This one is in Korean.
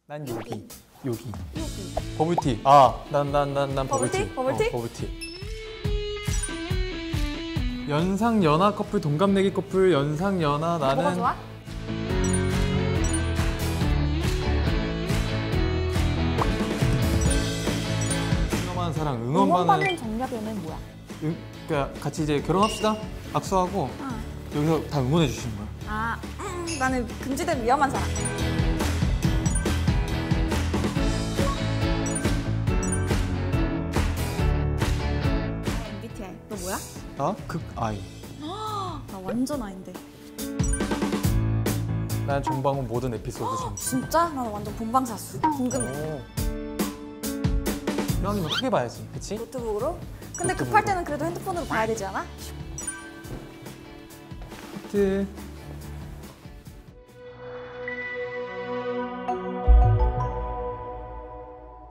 난 여기. 여기. 여기. 버블티. 아, 난 버블티. 버블티? 버블티. 연상 연하 커플, 동갑내기 커플, 연상 연하 나는. 뭐가 좋아? 응원하는 사랑, 응원받는. 응원받는 정답 연애는 뭐야? 그러니까 같이 이제 결혼합시다. 악수하고 여기서 다 응원해 주시는 거야. 아, 나는 금지된 위험한 사람. MBTI. 너 뭐야? 나 극 I. 나 완전 아닌데. 난 정방은 모든 에피소드 재밌어. 진짜? 나는 완전 본방사수. 궁금해. 오. 이왕이면 크게 봐야지, 그치? 노트북으로? 근데 노트북으로. 급할 때는 그래도 핸드폰으로 봐야 되지 않아? 하트.